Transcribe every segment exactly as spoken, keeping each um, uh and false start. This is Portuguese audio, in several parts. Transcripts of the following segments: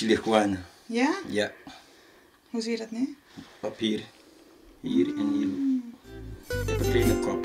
marihuana. Ja? Ja. Hoe zie je dat nu? Papier. Hier en hier. Ik heb een kleine kop.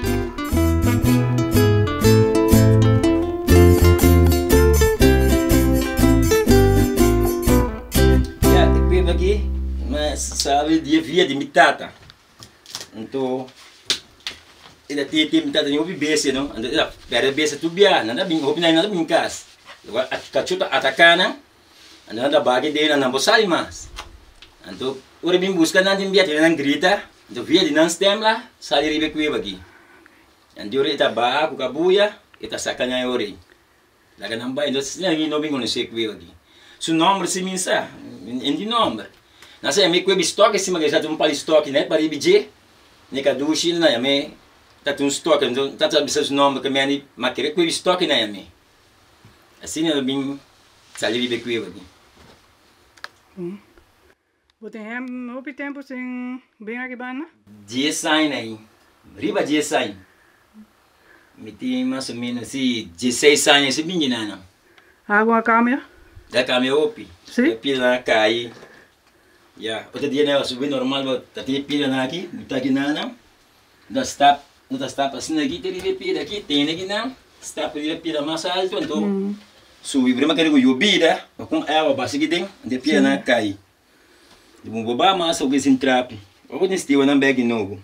Ja, ik weet aqui, mas sabe dia via de mitata. Então, ele tinha que mitata nem ouvi bese, não? Então, ela perde bese tu bia, nada bem, ouvi nada bem cas. Agora a cachuta atacana, anda bagi dele na bosali mas. Então, ora bem busca na timbia, ele não grita, então via de não stem lá, sai ribe kuiba aqui. Então, ora ita ba ku kabuya, ita sakanya ori. Laga namba, então se não não bem conhecer kuiba aqui. Su nome se minsa, em de nome. Nasa yami kuiba estoque se maga já um pali estoque, né, para ibije. Ne ka dushi na yami, tá um estoque, então tá sabe seu nome que me ani, mas querer kuiba estoque na yami. Assim eu bem sair ribe kuiba aqui. Hum. Wat in hem op je tempo zijn bengaki bana? dezesseis aí. Riba dezesseis. Me tem mais ou menos assim, dezesseis anos esse menino não. Água câmbio? Da câmbio opi. Sim. A pila na cai. Ya, outro dia né, eu subi normal, mas tá tem pila na aqui, não tá aqui não. Não está, não tá está passando aqui, tem ribe pila aqui, tem aqui não. Está ribe pila mais alto, então. Hum. Subi primeiro que eu yubida, com água base aqui tem, de pila na cai. De um bobá massa o que se entrape. Eu vou nesse tipo não bag novo.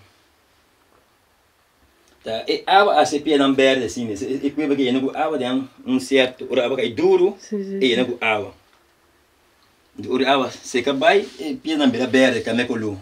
Tá, e água a se pia não verde assim, né? E que porque não água tem um certo, ora água é duro, e não água. Ora água seca vai e pia não verde verde, que é mecolu.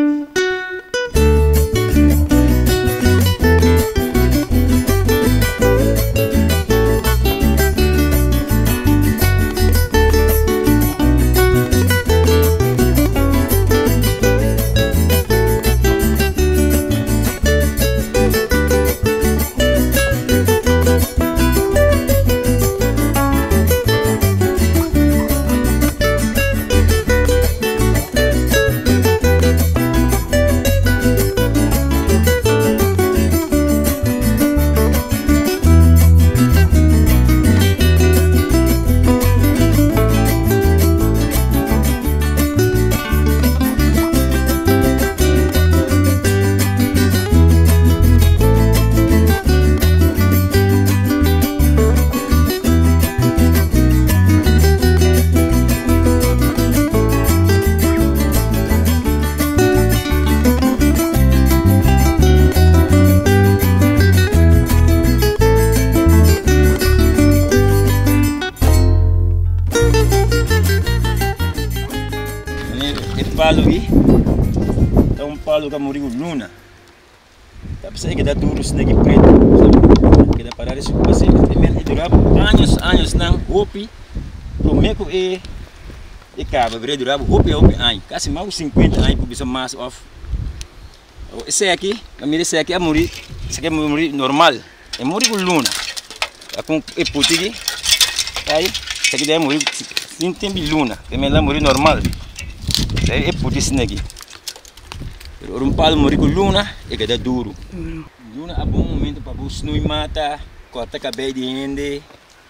Palo aí, é um palo que morreu luna. Tá pensando que dá duro isso daqui preto, sabe? Que dá parar isso com você. Ele durava anos, anos não, roupa, prometo e e cava, virei durava roupa e roupa aí, quase mais de cinquenta anos por isso mais off. Esse aqui, a minha esse aqui é morrer, esse aqui é morrer normal, é morrer com luna. É com e putigi, aí, esse aqui é morrer sem tempo luna, que me lá morrer normal. É por isso aqui. Um palo morre com luna e que dá duro. Luna é bom momento para você não mata, corta cabelo de gente.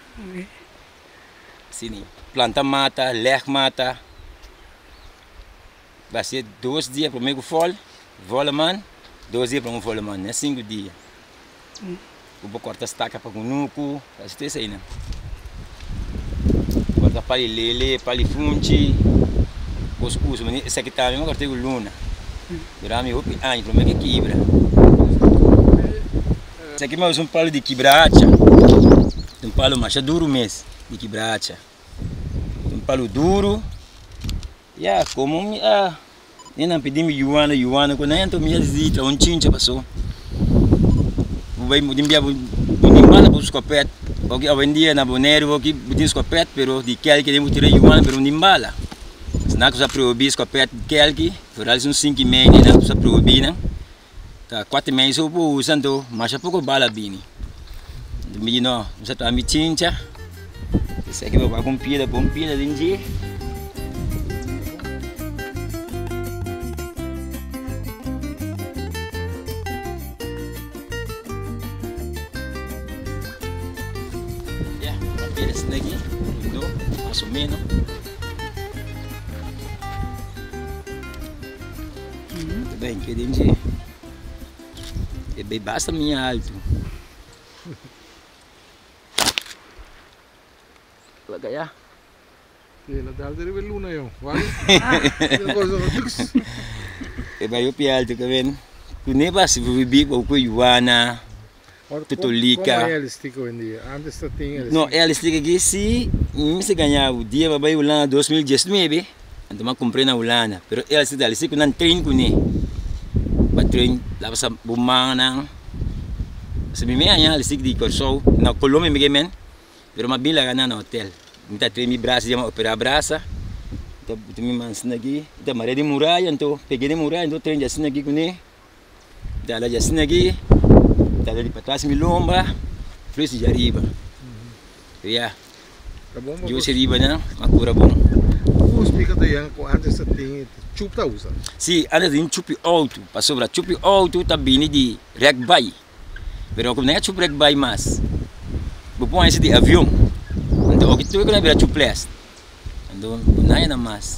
Sim, planta mata, ler mata. Vai ser dois dias para o meu fol, vola man, dois dias para um vola man, é cinco dias. Eu vou cortar estaca para o nuco, faz isso aí, né? Corta para lele, para funchi. Os usos, mas esse aqui também eu cortei com luna. Durante meu ano, para mim que quebra. Esse aqui é um palo de quebracha. Um palo mais duro mesmo, de quebracha. Um palo duro. E yeah, como ah, nem não pedimos yuana, yuana, quando nem então me dizia um chincha passou. Vai mudar bem, mudar mal para os copete. Porque a vendia na Bonero, que mudar os copete, pero de que ele queria mudar yuana, pero não bala. Não que já proibir escopete de kelki, por ali são cinco meses, não que já proibir, né? Tá quatro meses eu vou usando, mas é pouco bala bini. Menino, você tá me tincha, esse aqui vai com pila, com pila de dia. Ya, pila esse daqui, mais ou menos. Thank you, D J. E bem, basta minha alto. Lagaya. Kaya dahil dari luna yun. Wala. E bem, eu pialto que vem. Tu nem vai se viver com o Ioana. Tutulika. Como é realistic hoje em dia? Antes da tinha. Não, é realistic aqui se me se ganhar o dia vai Holanda dois mil e dezenove. Então eu comprei na Holanda. Pero é realistic ali se que não treino com ele. Para treino lá para bumana. Se me meia realistic de corso na Colômbia me gemen. Pero uma bila ganha no hotel. Então treino mi braço de uma opera braça. Então tu me mansina aqui. Então maré de muralha então peguei de muralha então treino assim aqui com ele. Então lá assim aqui. Tá ali para trás, me lomba, fluxo de arriba. Yeah. Tá bom, eu sei riba, né? Uma cura bom. O explica do yang com antes da tinha chup tá usa. Sim, antes de um chup alto, para sobra chup alto tá bem de rugby. Pero como nem é chup rugby mais. Bom esse de avião. Então o que tu que não é chup last. Então não é nada mais.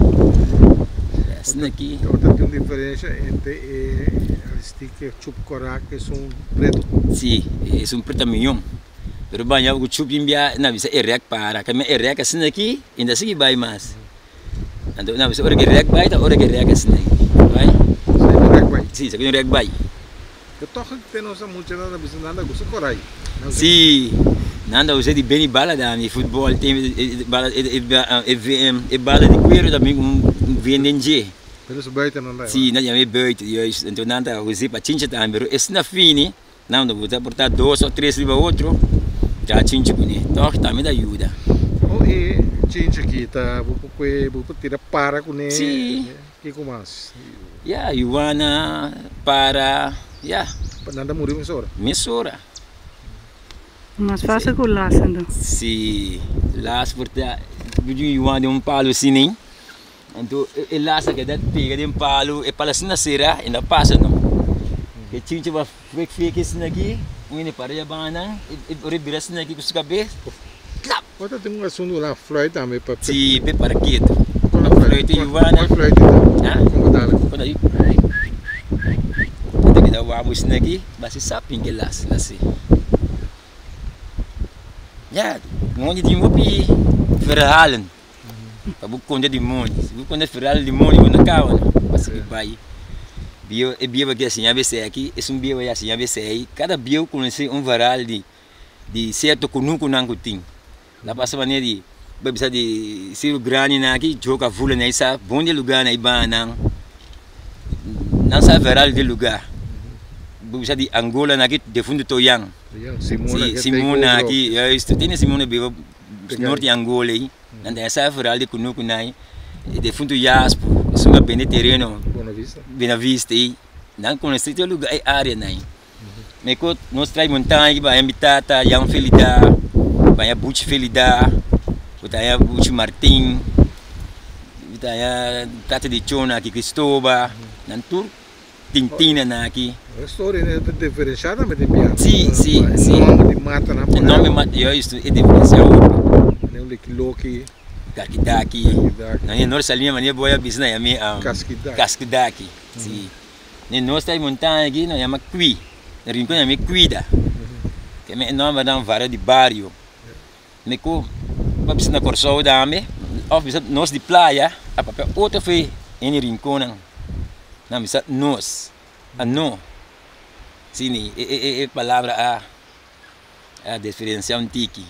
Essa aqui. Outra tem uma diferença entre realistic e chup corac que são preto. Sim, é um preto milhão. Pero banyak o chup imbia na bisa erek para kami erek assim aqui ainda assim vai mais. Então na bisa orang erek vai tá orang erek assim vai. Sai erek vai. Sim, sai erek vai. Eu tô que tem nossa muito nada bisa nada gosto corai. Sim, nada usa de bem bala da mi futebol tem bala e bala de cuero também um vendenge. Pero sa buiten não dá. Sim, nada me buiten juist. Então nada usa para chincha também, pero esse na fini, não não usa portar dois ou três liba outro. Já chincha com ele. Então também dá ajuda. Oh, e chincha aqui tá, vou vou vou tirar para com ele. Sim. Que com mais? Ya, Ioana para, ya. Nada murid mesura. Mesura. Mais fácil que o laço, então. Sim, laço porque o Ioana de um palo assim, então ele laço que dá pega de um palo e para assim na serra ainda passa não. Que tinha vai fake fake assim aqui, um para a banda e o rebira assim aqui com os cabelos. Clap. Outra tem um assunto lá, Floyd também para. Sim, bem para quieto. Com a Floyd Ioana. Floyd. Ah, como tá? Quando aí. Então que dá o abo assim aqui, mas se sabe que laço, laço. Ya, monte de mopi verhalen. Tabu konde di monte. Bu konde verhalen di monte na kawan. Pasti bai. Bio e bio que assim, a B C aqui, é um bio assim, a B C aí. Cada bio conhece um varal de de certo kunuku nang kuting. Lá passa maneira de bisa de Ciro Grani na aqui, joga vula na essa, bom de lugar na Ibanang. Não sabe varal de lugar. Bisa de Angola na aqui, de fundo Toyang. Simona, Sim, Simona aqui, é isso. Tem Simona beba norte de Angola aí. Nanda essa varal de kunuku nai, de fundo Jaspo, sunga bem terreno. Boa Vista. Bem vista aí. Não conhece o lugar é área nai. Me co nós trai montanha que vai habitada, yang felida, vai a Butch felida, vai a Butch Martin, vai a Tata de Chona aqui Cristóbal, nantur Tintina na aqui. A história é diferenciada, mas tem piada. Sim, sim, sim. O nome de mata na O nome mata, eu isto é diferenciado. Não lhe Loki. Kakidaki. Não é nós salinha mania boia bisna é me Casquidaki. Casquidaki. Sim. Nem nós trai montanha aqui, não é uma qui. Na rincão é me cuida. Que me nome dá um vara de bairro. Me co para bisna corso da me, of bisna nós de praia, a papel outra foi em rincão não. Não bisa nós. A no. Sini é é é palavra a a diferenciação tiki.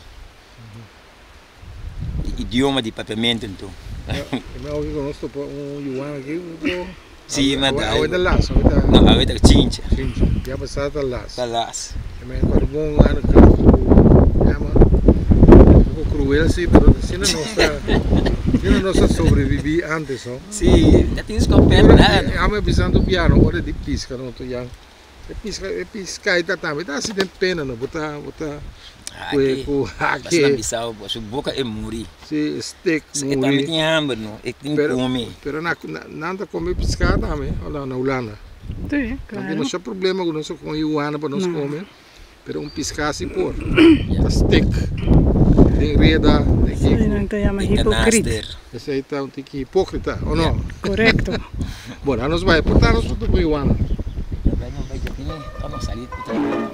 Idioma de papamento então. Eu ouvi conosco um Yuan aqui, um Sim, mas dá. Agora lá, só dá. Não, agora tá chincha. Chincha. Já passou tá lá. Tá lá. Mas quando bom ano que é um pouco cruel assim, mas se não está, se não nós sobrevivi antes, ó. Sim, já tem escopeta nada. Eu me pensando piano, hora de pisca, não tô já. É pisca, é pisca e tá também, tá assim de pena, não, botar, botar. Aqui, aqui. na Bissau, a boca é muri. Sim, steak, muri. É também tem hambre, não? É tem come. Pero na nada comer pescado também, olha na Holanda. Sim, claro. Não temos problema com nós com Ioana para nós comer. Pero um pescado assim por. Steak. Tem reda, tem que. Não te chama hipócrita. Esse aí tá um tique hipócrita, ou não? Correto. Bueno, nós vai botar nós tudo bem, Juan. Vai não vai aqui, vamos sair do trabalho.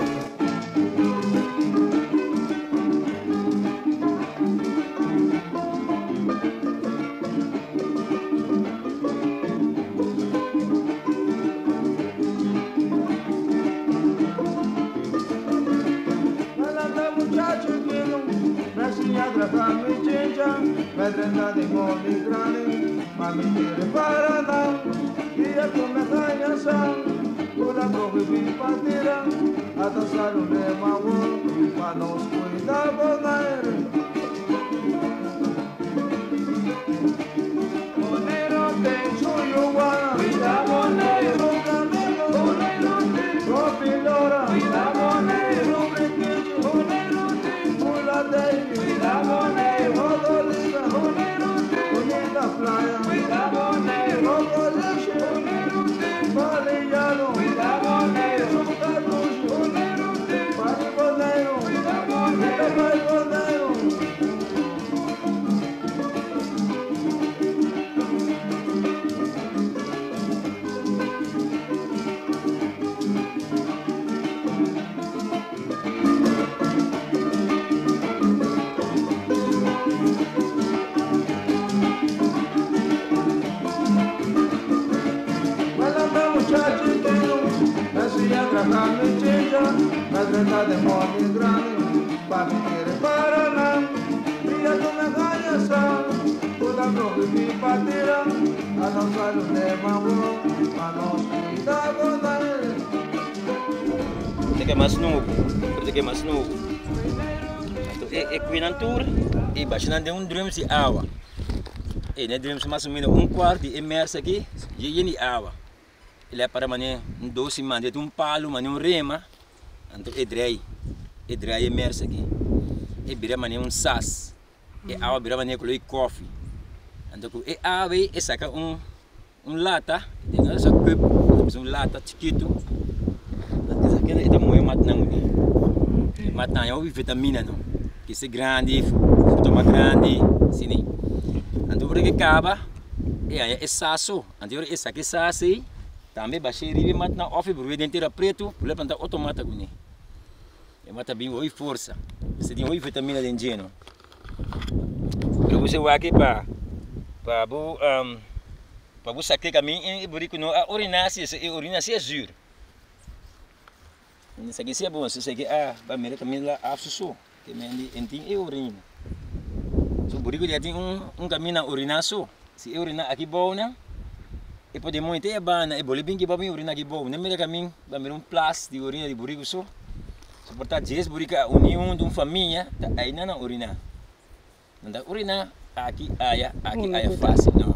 Pedrena de mole grande, mami quiere para não. Dia come ganhação, toda prova vi partida, a dançar o lema para nós cuidar bonaire. Boneiro tem chuiuá, cuida boneiro, camelo, boneiro tem copilora, cuida boneiro, brinquedo, boneiro tem puladeiro, cuida boneiro, rodoliga, boneiro tem bonita praia, cuida boneiro, rodoliche, boneiro tem baleado, cuida boneiro, chucarujo, boneiro tem pai boneiro, cuida boneiro, pai boneiro. Pedrena de mole grande, para querer para não. Dia come ganhação, toda prova vi partida, a dançar o lema para nós cuidar bonaire. Porque é mais novo, porque é mais novo. É equinantur e baixando de um drum de água. E né drum mais ou menos um quarto de imersa aqui, e ele água. Ele é para mané um doce mané de um palo, mané um rema. Então é dry, é dry imersa aqui. É vira mané um sas. É água vira mané com coffee. Então é água e saca um um lata, tem essa cup, um lata chiquito. Isso aqui é muito matnang. Matnang é uma vitamina não. Que se grande, fruta mais grande, sini. Então porque acaba é é sasso. Então é saque sassi. Também baixei ribe matnang off por ver dentro preto, por levar para automático né. É mata bem oi força. Você tem oi vitamina dentro. Eu você vai aqui para para bu um para bu saque caminho e burico no a urinácia, se urinácia é juro. Isso aqui é bom, se aqui ah, vai mereka caminho lá afsusu, que mendi enting e urina. So burico dia tem um um caminho na urinaço. Se urina aqui bom né? E pode muito é bana, e boleh bem que babi urina aqui bom. Nem mereka caminho, vai mer um plus de urina de burico so. So portanto, jes burica união de uma família, tá aí na urina. Nanda urina aqui aya, aqui aya fácil, não.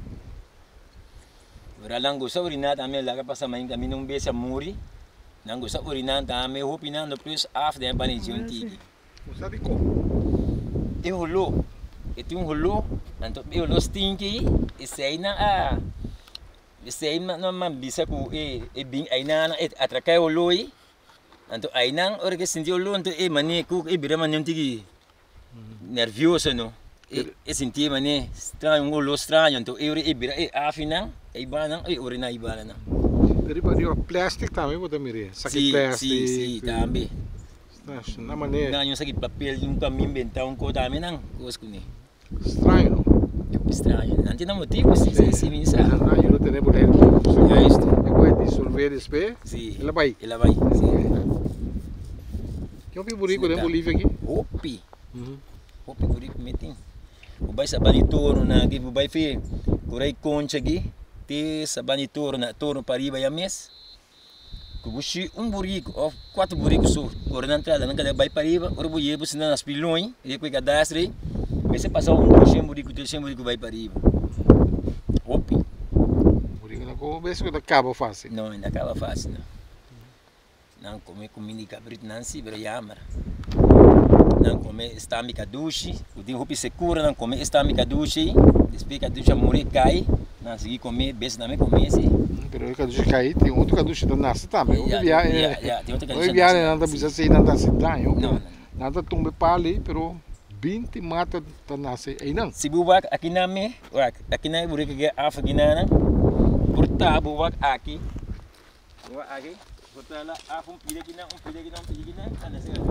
Veralang gusto urina também lá que passa mais caminho um beijo muri. Nang gusto urina também hopinan no plus af de banijun tigi. Não sabe como. E holo, e tem um holo, então e holo stinky, e sei na a, e sei na não man bisa ku e e bing aí na e atrakai holo aí, então aí na hora que senti holo então e mani ku e bira mani tigi nervioso não, e e senti mani estranho um holo estranho então e e bira e afina e bana e urina e bana não. Daripada o plástico também pode mirar. Sim, sim, sim, também. Na maneira. Não, eu sei que papel yung kami inventar um coisa também não, coisa que nem. Estranho, não? Estranho. Não tem motivo, sim, sim, sim, sim. Ah, eu não tenho poder. É isto. Eu vou dissolver depois. Sim. Ela vai. Ela vai. Sim. Que é o burico de Bolívia aqui? Opi. Opi burico meting. O bai sabani toro na aqui, o bai fe, curai concha aqui. Te sabani toro na toro pariba ya mes. Kubushi um burico, ou quatro buricos só. Agora na entrada, não cada vai pariba, ora vou ir para cima nas pilões, e depois cadastre. Mas se passar um bucho, burico, terceiro burico vai pariba. Opi. Burico não como vê se acaba fácil. Não, ainda acaba fácil não. Não come comida de cabrito não se vira yamar. Não come estâmica duche, o dia roupa secura não come estâmica duche, depois que a ducha morrer cai. Não, se comer, beijo também comer, sim. Pero o caduche cai, tem outro caduche da nasce também. O viagem, tem outro caduche. O viagem nada precisa ser nada se danho. Não, não. Nada tumbe para ali, pero vinte mata da nasce aí não. Se buba aqui na me, aqui na burica que é af aqui na, portar buat aqui. Buat aqui. Portar lá, ah, um pilha aqui não, um pilha aqui não, um pilha aqui não. Ah, nesse caso.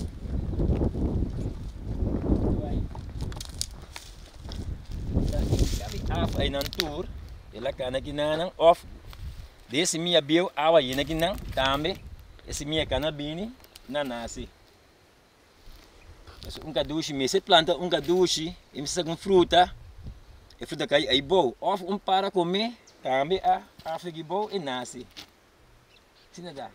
Vai. Kami af ay nan tour. Ela kana aqui não off. Desse minha bio awa yena aqui não, tambe. Esse minha cana bini na nasce. Um caduche, me se planta um caduche, e me com fruta. E fruta cai aí bom. Off um para comer, também a a figi bom e nasce. Sina dá.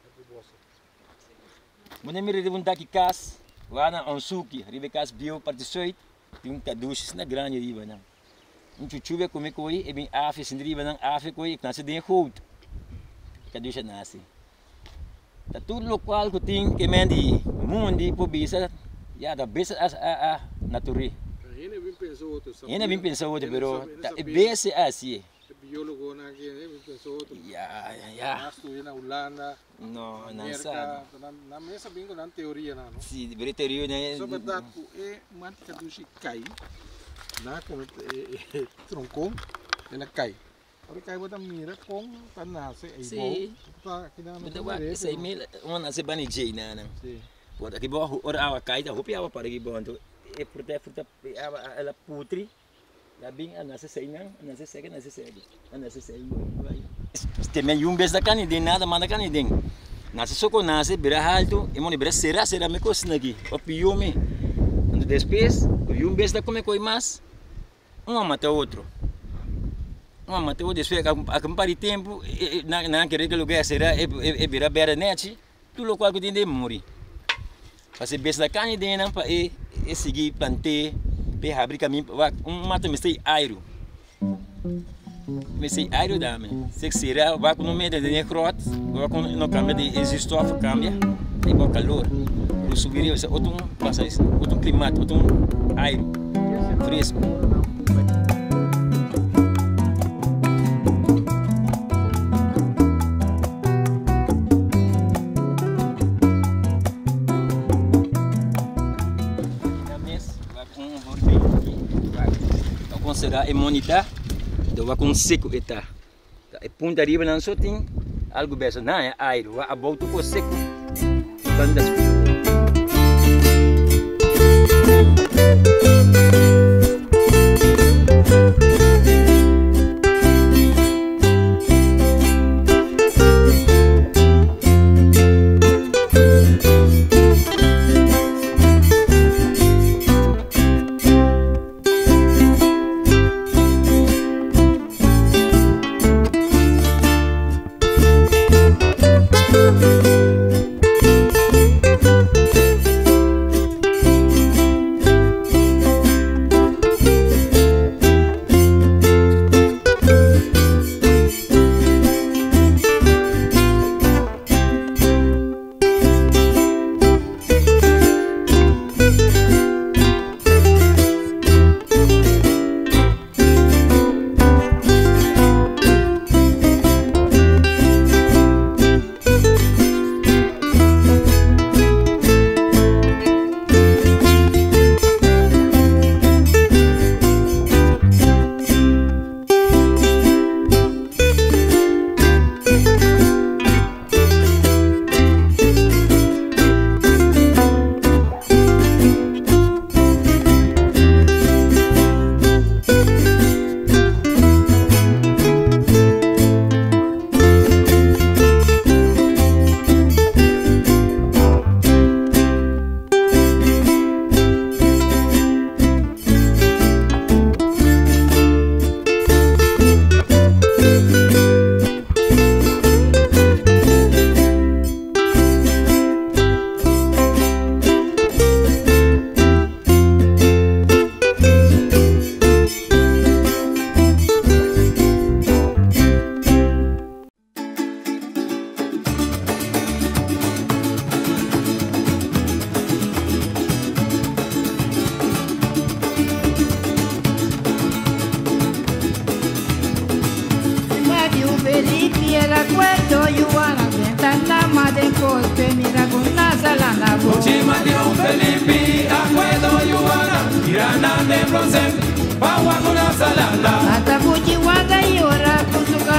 Mune me rede um daqui cas, lá na onsuki, ribe cas bio partiçoit, tem um caduche na grande riba não. Um chuchuve comer coi, e bem a fez riba não, a fez coi, nasce de roto. Caduche nasce. Tá tudo local que tem que mendi, mundi pobisa, já da besa a a a natureza. Ainda bem pensou outro. Ainda bem pensou outro, pero é bese assim. Biólogo na que né, bem pensou outro. Ya ya. Estudei na Holanda. No, não sabe. Na mesa bem com teoria não. Sim, de teoria né. Sobre dato é mantica do cai. Na como tronco, ela cai. Ora cai botar mira com tá nasce aí bom. Tá aqui na no. Então, esse aí mil, uma nasce banijei na não. Sim. Pode aqui boa ora awa cai, tá roupa awa para aqui bom. Então, é fruta fruta ela putri. Lá bem a nasce sei não, a nasce segue, nasce segue. A nasce segue vai. Também um bes da cani de nada, manda cani de. Nasce só com nasce, bira alto, e moni bira será será me cosna aqui. O piume. Então depois, o um bes da come coi mais. Um mata outro. Um mata outro, depois a compari tempo, na na que lugar será é é bira bera net, tu local que tem de morrer. Parce bes da cani de não para e e seguir planter. Pe abrir caminho, um mata me sei airo. Me sei airo dame. Se será, vai com o meio de necrot, vai com no câmbio de existofa cambia, e bom calor. O subir isso outro passa isso, outro clima, outro airo fresco. Será imunidade, do vai com seco eta. E punta riba não só tem algo beso, não é air, vai abauto com seco. Bandas. Atakuji waga yora kusuka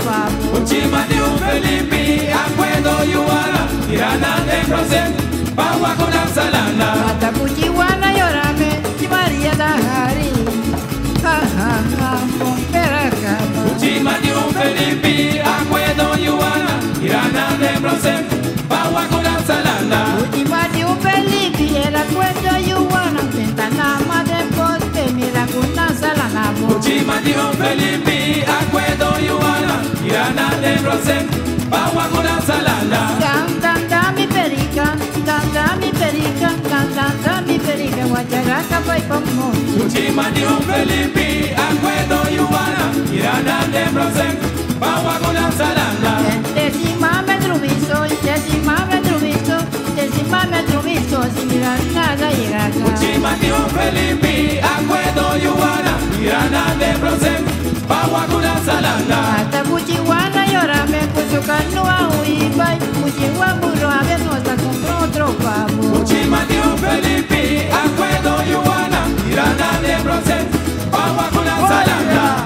papo. Uchima de un Felipe, acuerdo yuana, tirana de proceso, paua con la salanda. Mata puchiwana yorame, María da Hari. Ha ha ha, pompera cama. Uchima de un Felipe, acuerdo yuana, tirana de proceso, paua con la salanda. Uchima de un Felipe, el acuerdo yuana, ventana de poste, mira con la salana. Uchima de un Felipe, acuerdo yuana, tirana de proceso, paua con la salanda. Dan dan dan mi perica, dan dan mi perica, dan dan dan mi perica, guacharaca pa' como. Uchima de un Felipe, acuerdo yuana, tirana de proceso, paua con la salanda. Decima me trumizo, decima me trumizo, decima me trumizo, sin mirar nada llega acá. Uchima de un Felipe, acuerdo yuana, tirana de proceso, paua con la salanda. Hasta Puchiwana llorame, Puchucanua huipa, Puchiwan burro a ver no está con otro pavo. Uchima de un Felipe, acuerdo yuana, tirana de proceso, paua con la salanda.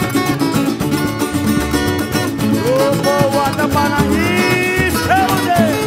Grupo Guatapanaí, Saúde.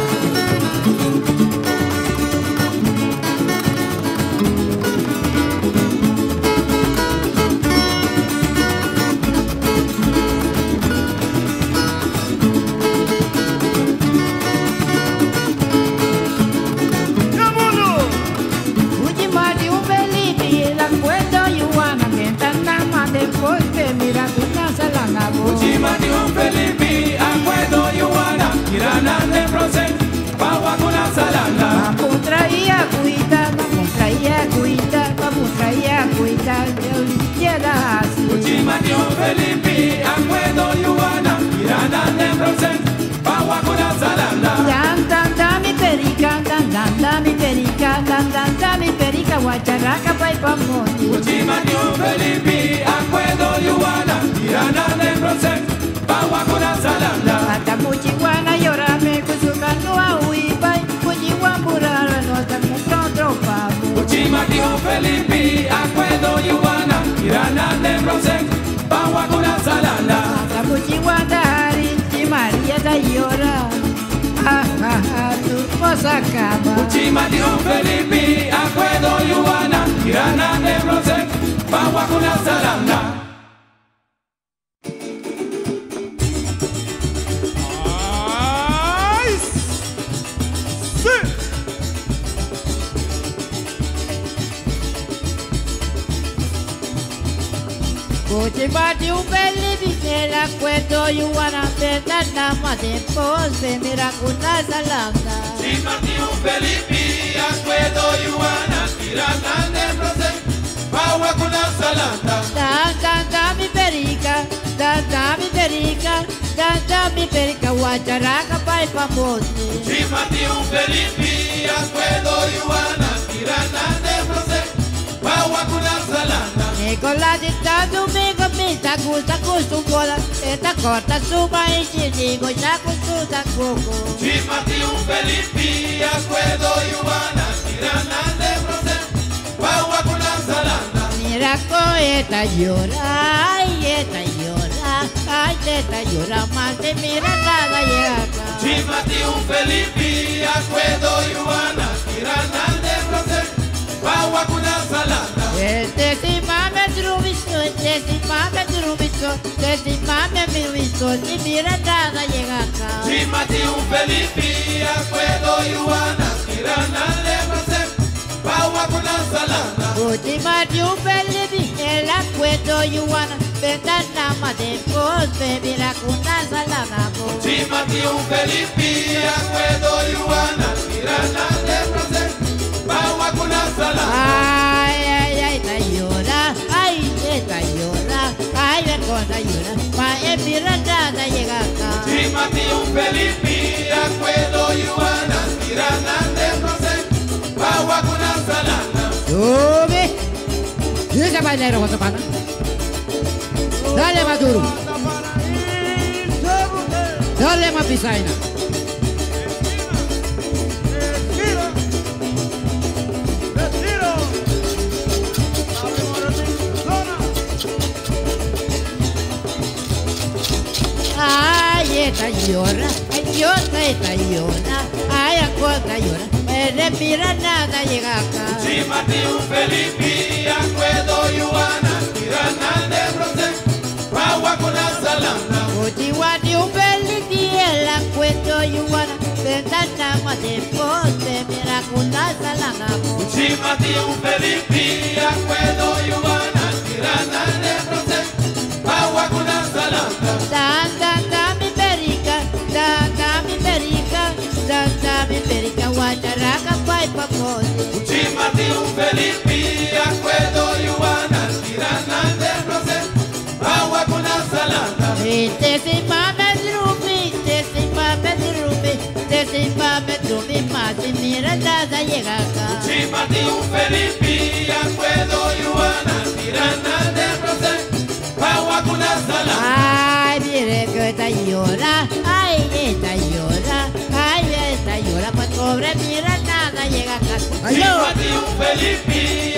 Uchima de un Felipe, la cuento yuana, ventana más de poste, mira con la salana. Uchima de un Felipe, acuerdo yuana, tirana de proceso, paua con la salanda. Vamos traía cuita, vamos traía cuita, vamos traía cuita, de olvidada así. Uchima de un Felipe, acuerdo yuana, tirana de proceso, paua con la salanda. Dan dan dan mi perica, dan dan dan mi perica, dan dan dan mi perica, guacharaca pa' y pamote. Uchima de un Felipe, acuerdo yuana, tirana de proceso, paua con la salanda. Hasta Puchiwana llorame, Cuchucanua huipa, Puchiwan burara, no está con otro pavo. Uchima de un Felipe, acuerdo yuana, tirana de proceso, paua con la salanda. Hasta Puchiwan dari, si María da llora, ah ah ah, tu cosa acaba. Uchima de un Felipe, acuerdo yuana, tirana de proceso, paua con la salanda. Uchima de un Felipe, el acuerdo yuana, ventana más de poste, mira con la salana. Uchima de un Felipe, acuerdo yuana, tirana de proceso, paua con la salanda. Dan dan dan mi perica, dan dan mi perica, dan dan mi perica, guacharaca pa' y pamote. Uchima de un Felipe, acuerdo yuana, tirana de proceso, paua con la salanda. Nicolás está domingo, misa, gusta con su bola, esta corta su maíz y digo ya con su tacoco. Uchima de un Felipe, acuerdo yuana, tirana de proceso, paua con la salanda. Mira con esta llora, ay, esta llora, ay, esta llora más de mira nada llega acá. Uchima de un Felipe, acuerdo yuana, tirana de proceso, paua con la salanda. Este si mame trubizo, este si mame trubizo, este si mame trubizo, ni mira nada llega acá. Uchima de un Felipe, acuerdo yuana, tirana de proceso, paua con la salanda. Uchima de un Felipe, el acuerdo yuana, ventana más de poste, mira con la salada. Uchima de un Felipe, acuerdo yuana, tirana de proceso, paua con la salanda. Ay, ay, ay, esta llora, ay, esta llora, ay, ver cosa llora, pa' en mira nada llega acá. Uchima de un Felipe, acuerdo yuana, tirana de proceso, paua con la salanda. Sube, y ese bailero con tu pana. Dale más duro, dale más pisaina. está llora, ay yo está llora, ay a cosa llora, me mira nada llega acá. Chimati un Felipe, acuedo yuana, tirana de brose, agua con la salanda. Uchiwani un Felipe, la cuento yuana, ventana más de poste, mira con la salana. Chimati un Felipe, acuedo yuana, tirana de brose, agua con la salanda. Dan dan dan mi perica, dan dan mi perica, dan dan mi perica, guacharaca pai papote. Chimati un Felipe, acuedo yuana, tirana de brose, agua con la salanda. Te se mame drupi, te se mame drupi, te se mame drupi, más y mira nada llega acá. Chimati un Felipe, acuedo yuana, tirana de brose, agua con la salanda. Ay, mire que está llora, ay, está llora, ay, está llora, pues pobre mira nada llega acá. Chimati un Felipe,